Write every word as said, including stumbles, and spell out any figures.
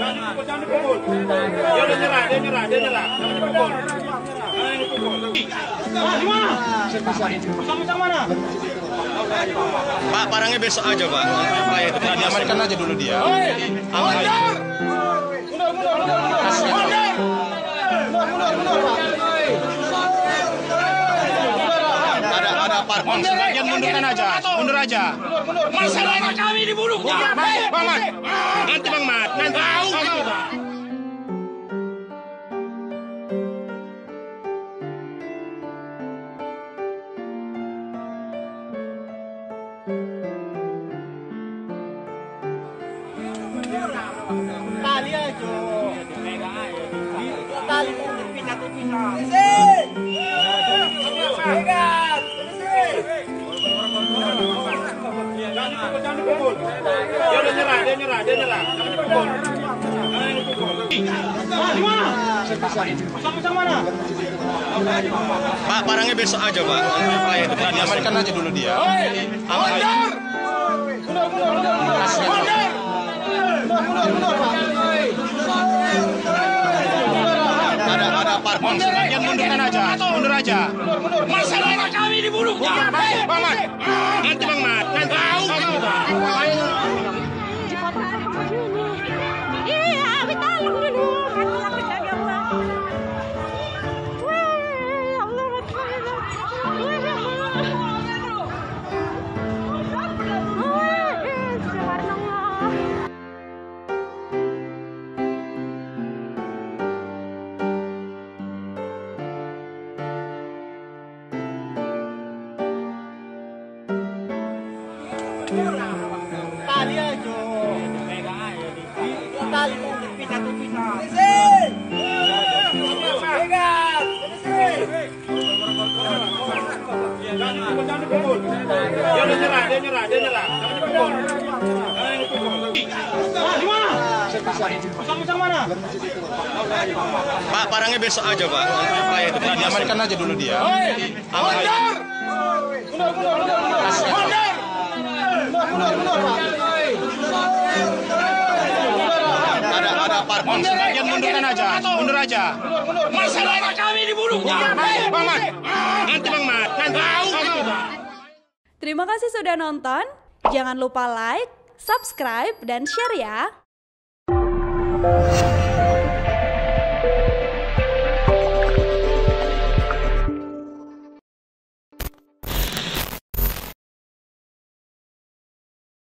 Jangan dipukul. Dia udah nyerah, dia nyerah, dia nyerah. Jangan dipukul. Jangan dipukul. Di mana? Pasang mana? Pak, barangnya besok aja, Pak. Pak, itu Pak, diamankan aja dulu dia. Mundur! Mundur, mundur, mundur. Mundur! Mundur, mundur, Pak. Ada ada parpol, sebagian mundurkan aja, mundur aja. Masyarakat kami dibunuh. Ya, Bang Mat. Nanti Bang Mat, nanti. Tahu gitu, Pak. Tali aja. Tali pindah-pindah. Pegat. Jangan dipukul. Dia udah nyerah, dia nyerah, dia nyerah. Jangan dipukul. Jangan dipukul. Di mana? Pasang mana? Pak, barangnya besok aja, Pak. Pak, itu Pak, diamankan aja dulu dia. Mundur! Mundur, mundur, mundur. Mundur! Mundur, mundur, Pak. Ada ada parpol, sebagian mundurkan aja, mundur aja. Masyarakat kami dibunuh. Bang Mat. Nanti Bang Mat, nanti. Tahu gitu, Pak. Iya, kita dulu. Kan aku jaga Bang. Wah, ya Allah, Tali aja. Tali pindah-pindah. Pegat. Jangan dipukul. Dia udah nyerah, dia nyerah, dia nyerah. Jangan dipukul. Jangan dipukul. Di mana? Pasang mana? Pak, barangnya besok aja, Pak. Pak, itu Pak, diamankan aja dulu dia. Mundur! Mundur, mundur, mundur. Mundur! Mundur, mundur, Pak. Ada ada parpol, sebagian mundurkan aja, mundur aja. Masyarakat kami dibunuh. Bang Mat. Nanti Bang Mat, nanti. Tahu gitu, Pak. Terima kasih sudah nonton. Jangan lupa like, subscribe, dan share ya.